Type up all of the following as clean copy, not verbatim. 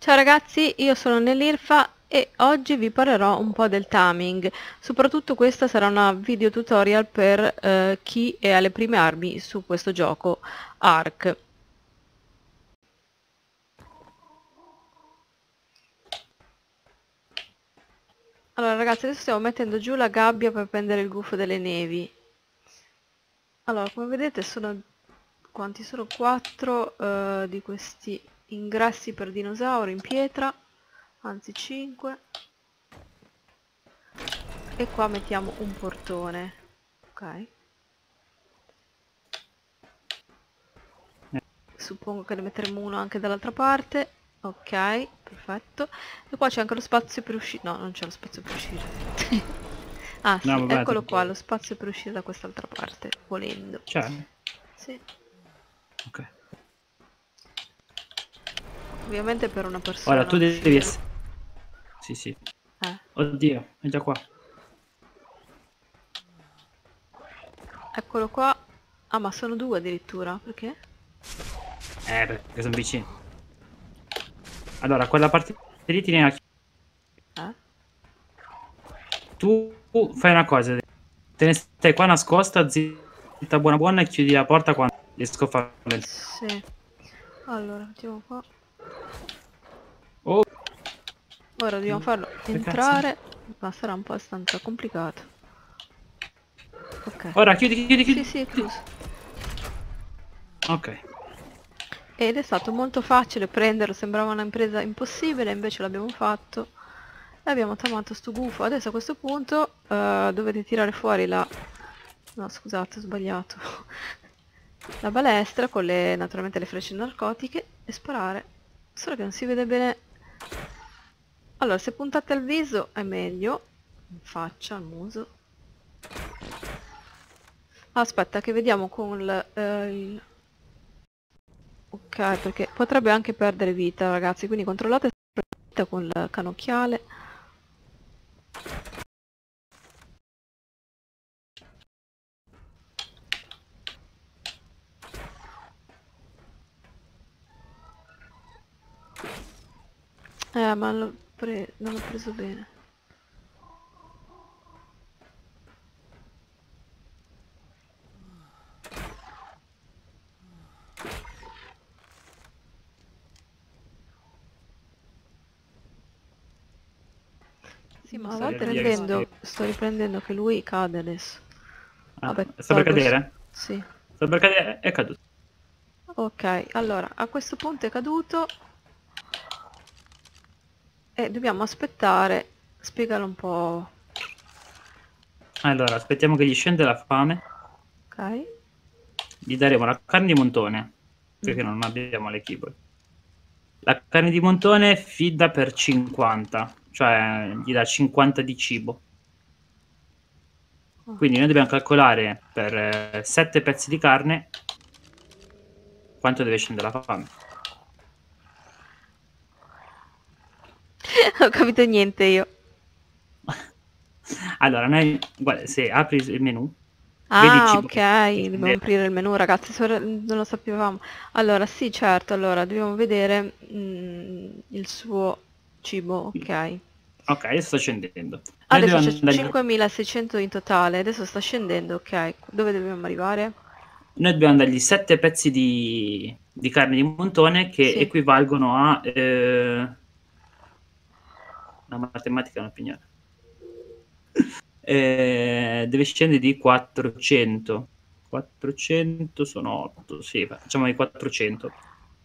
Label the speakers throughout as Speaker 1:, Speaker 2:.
Speaker 1: Ciao ragazzi, io sono Nell'Irfa e oggi vi parlerò un po' del timing. Soprattutto questa sarà una video tutorial per chi è alle prime armi su questo gioco Ark. Allora ragazzi, adesso stiamo mettendo giù la gabbia per prendere il gufo delle nevi. Allora, come vedete sono... quanti sono? 4 di questi ingressi per dinosauri in pietra, anzi 5. E qua mettiamo un portone, ok? Suppongo che ne metteremo uno anche dall'altra parte. Ok, perfetto. E qua c'è anche lo spazio per uscire. No, non c'è lo spazio per uscire. Ah
Speaker 2: No,
Speaker 1: sì,
Speaker 2: vabbè,
Speaker 1: eccolo qua, lo spazio per uscire da quest'altra parte, volendo.
Speaker 2: c'è?
Speaker 1: Sì,
Speaker 2: Ok.
Speaker 1: ovviamente per una
Speaker 2: Ora
Speaker 1: persona
Speaker 2: tu devi
Speaker 1: uscire.
Speaker 2: essere... Sì, sì.
Speaker 1: Eh,
Speaker 2: Oddio, è già qua.
Speaker 1: eccolo qua. Ah, ma sono due addirittura, perché?
Speaker 2: Perché sono vicini. Allora, quella parte lì tieni la
Speaker 1: Eh?
Speaker 2: Tu fai una cosa. Te ne stai qua nascosta, zitta buona buona, e chiudi la porta quando riesco a farlo.
Speaker 1: Sì. Allora, mettiamo qua.
Speaker 2: Oh,
Speaker 1: Ora dobbiamo farlo
Speaker 2: che cazzo?
Speaker 1: entrare, ma sarà un po' abbastanza complicato. Ok.
Speaker 2: Ora chiudi, chiudi,
Speaker 1: Sì,
Speaker 2: chiudi.
Speaker 1: sì, è chiuso.
Speaker 2: Ok.
Speaker 1: Ed è stato molto facile prenderlo, sembrava un'impresa impossibile, invece l'abbiamo fatto e abbiamo tamato sto gufo. Adesso a questo punto dovete tirare fuori la... no scusate, ho sbagliato. La balestra con le, naturalmente le frecce narcotiche e sparare. Solo che non si vede bene. Allora, se puntate al viso è meglio, in faccia, al muso. Aspetta che vediamo con il... ok, perché potrebbe anche perdere vita, ragazzi, quindi controllate sempre la vita con il canocchiale. Ma non l'ho preso bene. Sì, ma
Speaker 2: Stai via che si...
Speaker 1: sto riprendendo che lui cade adesso.
Speaker 2: Ah,
Speaker 1: Vabbè,
Speaker 2: sta per
Speaker 1: tolgo...
Speaker 2: cadere?
Speaker 1: sì.
Speaker 2: Sta per cadere? È caduto.
Speaker 1: Ok, allora, a questo punto è caduto e dobbiamo aspettare. Spiegalo un po'.
Speaker 2: Allora, aspettiamo che gli scende la fame.
Speaker 1: Ok?
Speaker 2: Gli daremo la carne di montone,
Speaker 1: Mm.
Speaker 2: perché non abbiamo le keyboard. La carne di montone fidda per 50, cioè gli dà 50 di cibo.
Speaker 1: Oh.
Speaker 2: Quindi noi dobbiamo calcolare per 7 pezzi di carne quanto deve scendere la fame.
Speaker 1: Non ho capito niente io.
Speaker 2: Allora, noi, guarda, se apri il menu, vedi il
Speaker 1: Ah,
Speaker 2: cibo
Speaker 1: ok,
Speaker 2: che
Speaker 1: dobbiamo
Speaker 2: scende.
Speaker 1: aprire il menu, ragazzi, non lo sapevamo. Allora, sì, certo, allora dobbiamo vedere il suo cibo, ok.
Speaker 2: Ok, adesso sta scendendo. Noi
Speaker 1: Adesso
Speaker 2: dobbiamo
Speaker 1: c'è
Speaker 2: dargli,
Speaker 1: 5.600 in totale, adesso sta scendendo, ok. Dove dobbiamo arrivare?
Speaker 2: noi dobbiamo dargli 7 pezzi di carne di montone che
Speaker 1: Sì.
Speaker 2: equivalgono a... la matematica è una pignata. Deve scendere di 400. 400 sono 8, sì, facciamo i 400.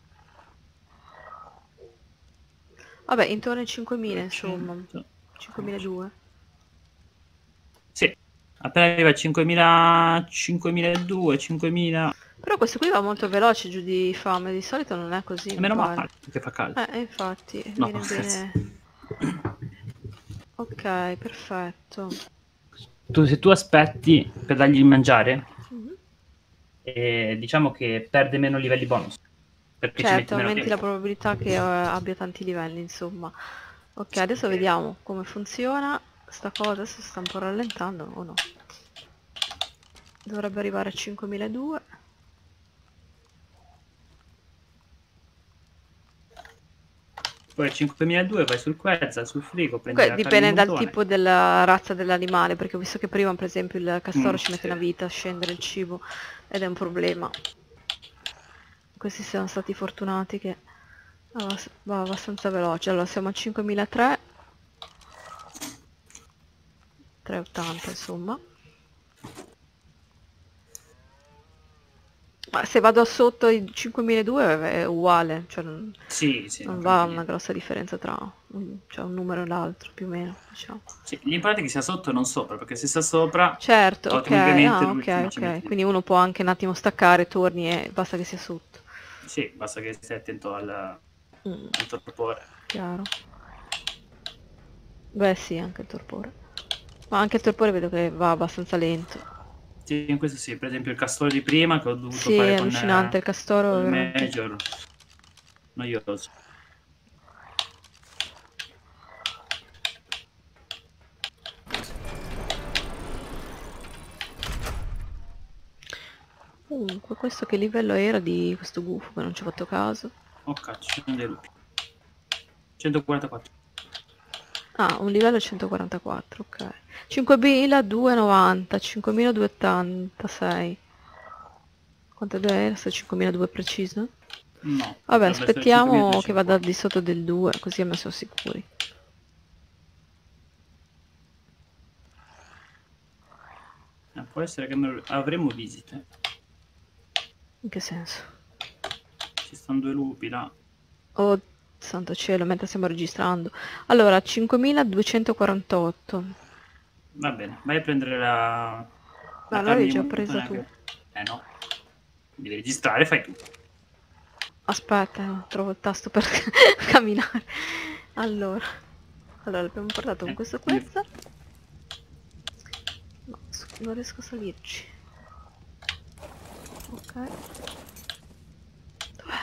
Speaker 1: Vabbè, intorno ai 5.000, insomma.
Speaker 2: 400.
Speaker 1: 5.200.
Speaker 2: Sì, appena arriva a 5.000, 5.200, 5.000,
Speaker 1: Però questo qui va molto veloce giù di fame, di solito non è così, mi
Speaker 2: meno
Speaker 1: pare.
Speaker 2: male che fa caldo.
Speaker 1: Infatti,
Speaker 2: No,
Speaker 1: viene
Speaker 2: scherzo.
Speaker 1: bene. Ok, perfetto.
Speaker 2: Se tu aspetti per dargli il mangiare,
Speaker 1: Mhm.
Speaker 2: diciamo che perde meno livelli bonus, perché ci
Speaker 1: Certo,
Speaker 2: metti meno
Speaker 1: aumenti la
Speaker 2: tempo.
Speaker 1: probabilità che abbia tanti livelli, insomma. Ok,
Speaker 2: Sì,
Speaker 1: adesso vediamo come funziona sta cosa, adesso sta un po' rallentando o no? Dovrebbe arrivare a 5.200.
Speaker 2: Poi 5.200 vai sul Quetzal, sul frigo, prendi
Speaker 1: Comunque
Speaker 2: la carne
Speaker 1: dipende
Speaker 2: di
Speaker 1: dal
Speaker 2: montone.
Speaker 1: tipo della razza dell'animale, perché ho visto che prima per esempio il castoro ci mette
Speaker 2: sì.
Speaker 1: una vita a scendere il cibo ed è un problema. Questi siamo stati fortunati che va abbastanza veloce. Allora siamo a 5.300, 380 insomma. Ma se vado sotto i 5.200 è uguale, cioè
Speaker 2: Sì,
Speaker 1: non
Speaker 2: non
Speaker 1: va
Speaker 2: cambia
Speaker 1: una
Speaker 2: niente.
Speaker 1: grossa differenza tra cioè un numero e l'altro, più o meno, diciamo.
Speaker 2: Sì, l'importante è che sia sotto e non sopra, perché se sta sopra,
Speaker 1: Certo, ok,
Speaker 2: automaticamente
Speaker 1: ah, ok,
Speaker 2: l'ultima ci
Speaker 1: ok.
Speaker 2: metti.
Speaker 1: Quindi uno può anche un attimo staccare, torni e basta che sia sotto.
Speaker 2: Sì, basta che stai attento al
Speaker 1: Mm,
Speaker 2: torpore.
Speaker 1: chiaro. Beh sì, anche il torpore. Ma anche il torpore vedo che va abbastanza lento.
Speaker 2: Sì, in questo sì, per esempio il castoro di prima che ho dovuto
Speaker 1: Sì, è
Speaker 2: fare
Speaker 1: allucinante, il castoro è
Speaker 2: col
Speaker 1: veramente...
Speaker 2: Major, noioso.
Speaker 1: Comunque, questo che livello era di questo gufo che non ci ho fatto caso?
Speaker 2: Oh cazzo, ci sono dei lupi. 144.
Speaker 1: Ah, un livello 144, ok. 5.290, 5.286. Quanto deve essere? 5.200 preciso?
Speaker 2: No,
Speaker 1: Vabbè,
Speaker 2: dovrebbe essere
Speaker 1: aspettiamo che vada
Speaker 2: 5.350.
Speaker 1: di sotto del 2, così almeno siamo sicuri.
Speaker 2: Può essere che avremo visite.
Speaker 1: In che senso?
Speaker 2: Ci stanno due lupi là.
Speaker 1: Oh, santo cielo, mentre stiamo registrando. Allora, 5.248.
Speaker 2: Va bene, vai a prendere la
Speaker 1: Ma
Speaker 2: carne
Speaker 1: l'avevi
Speaker 2: di
Speaker 1: già presa
Speaker 2: montone
Speaker 1: tu.
Speaker 2: no. Devi registrare, fai tu.
Speaker 1: Aspetta, trovo il tasto per camminare. Allora, l'abbiamo portato con questo
Speaker 2: Quindi
Speaker 1: questa. No, non riesco a salirci. Ok. Dov'è?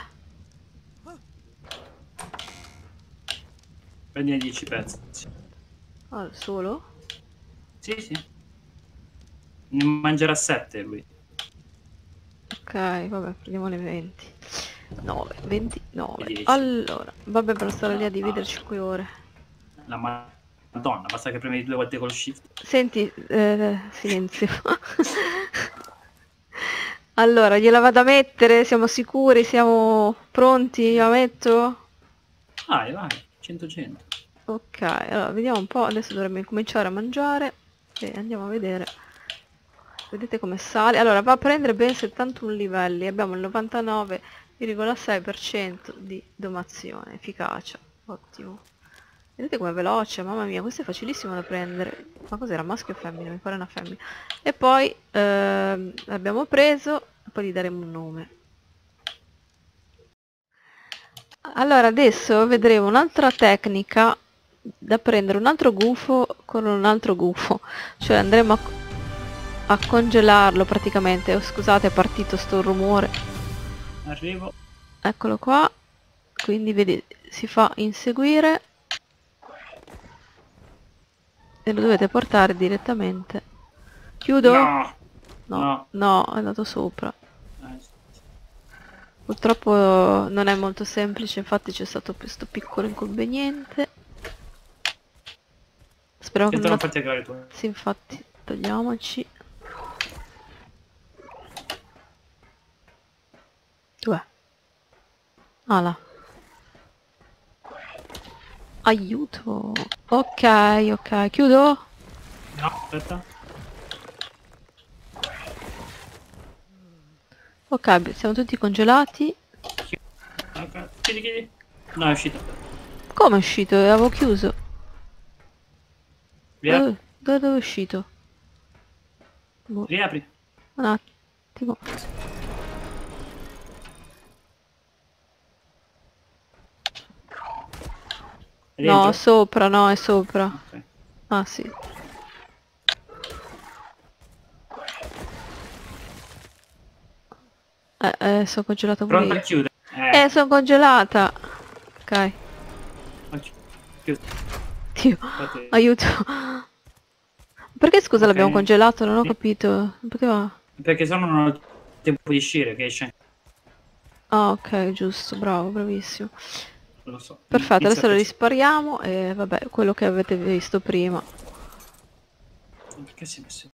Speaker 2: prendi 10 pezzi.
Speaker 1: Ah, solo?
Speaker 2: Sì, sì. Ne mangerà 7 lui.
Speaker 1: Ok, vabbè, prendiamone 20. 9, 29.
Speaker 2: 10.
Speaker 1: Allora, vabbè, per stare lì a dividere 5 ore.
Speaker 2: La Madonna, basta che premi 2 volte col shift.
Speaker 1: Senti, silenzio. Allora, gliela vado a mettere? Siamo sicuri? Siamo pronti? Io la metto?
Speaker 2: Vai, vai, 100.
Speaker 1: Ok, allora vediamo un po'. Adesso dovremmo incominciare a mangiare e andiamo a vedere. Vedete come sale? Allora, va a prendere ben 71 livelli. Abbiamo il 99,6% di domazione, efficacia. Ottimo. Vedete com'è veloce? Mamma mia, questo è facilissimo da prendere. Ma cos'era, maschio o femmina? Mi pare una femmina. E poi l'abbiamo preso, e poi gli daremo un nome. Allora, adesso vedremo un'altra tecnica da prendere un altro gufo con un altro gufo. Cioè andremo a congelarlo praticamente. Oh, scusate, è partito sto rumore.
Speaker 2: Arrivo.
Speaker 1: Eccolo qua. Quindi vedi, si fa inseguire e lo dovete portare direttamente. Chiudo?
Speaker 2: No!
Speaker 1: No,
Speaker 2: No.
Speaker 1: no, è andato sopra. Purtroppo non è molto semplice, infatti c'è stato questo piccolo inconveniente. Speriamo che
Speaker 2: Sento
Speaker 1: non...
Speaker 2: non farti aggravare tu.
Speaker 1: Sì, infatti, togliamoci. Dov'è? Ah, là. Aiuto. Ok, ok, chiudo?
Speaker 2: No, aspetta.
Speaker 1: Ok, siamo tutti congelati.
Speaker 2: Ok, chiudi. No, è uscito.
Speaker 1: Come è uscito? Avevo chiuso.
Speaker 2: Riapri.
Speaker 1: Dove è uscito? Boh,
Speaker 2: Riapri.
Speaker 1: un attimo.
Speaker 2: È
Speaker 1: No,
Speaker 2: dentro?
Speaker 1: sopra, no, è sopra.
Speaker 2: Ok.
Speaker 1: Ah, sì. Sono congelata pure
Speaker 2: Pronto a
Speaker 1: io.
Speaker 2: chiudere?
Speaker 1: Sono congelata. Ok.
Speaker 2: Ho chiuso.
Speaker 1: Dio,
Speaker 2: Infatti,
Speaker 1: aiuto. Perché scusa l'abbiamo
Speaker 2: ok.
Speaker 1: congelato? Non ho capito. Perché va?
Speaker 2: Perché sennò non ho tempo di uscire, che esce.
Speaker 1: Ah, ok, giusto, bravo, bravissimo.
Speaker 2: lo so.
Speaker 1: Perfetto,
Speaker 2: Inizia
Speaker 1: adesso
Speaker 2: a
Speaker 1: lo
Speaker 2: piacere.
Speaker 1: rispariamo e vabbè, quello che avete visto prima.
Speaker 2: Perché si è messo